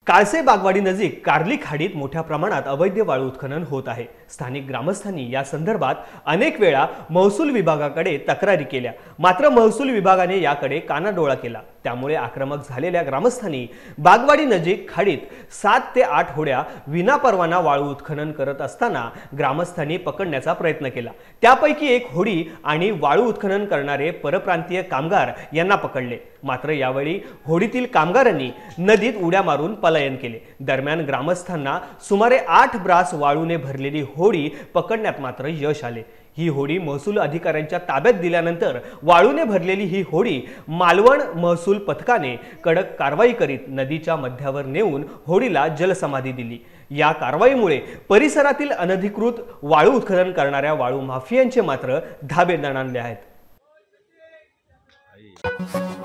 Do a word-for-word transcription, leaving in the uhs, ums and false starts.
काळसे बागवाडी नजीक कार्ली खाडीत मोठ्या प्रमाणात अवैध वाळू उत्खनन होत आहे। स्थानिक ग्रामस्थांनी या संदर्भात अनेक वेळा महसूल विभागाकडे तक्रारी केल्या, मात्र महसूल विभागाने याकडे कानाडोळा केला। त्यामुळे आक्रमक झालेल्या ग्रामस्थांनी बागवाडी नजीक खाडीत सात ते आठ होड्या विनापरवाना वाळू उत्खनन करत असताना ग्रामस्थांनी पकडण्याचा प्रयत्न केला। त्यापैकी एक होडी आणि वाळू उत्खनन करणारे परप्रांतीय कामगार यांना पकडले, मात्र यावेळी होडीतील कामगारांनी नदीत उड्या मारून पलायन केले। दरम्यान ग्रामस्थांना सुमारे आठ ब्रास वाळूने भरलेली होडी पकडण्यात मात्र यश आले। ही होडी महसूल अधिकाऱ्यांच्या ताब्यात दिल्यानंतर वाळूने भरलेली ही होडी मालवण महसूल पथकाने कडक कारवाई करीत नदीच्या मध्यावर नेऊन होडीला जलसमाधी दिली। या कारवाईमुळे परिसरातील अनधिकृत वाळू उत्खनन करणाऱ्या वाळू माफियांचे मात्र धाबे दणाणले आहेत।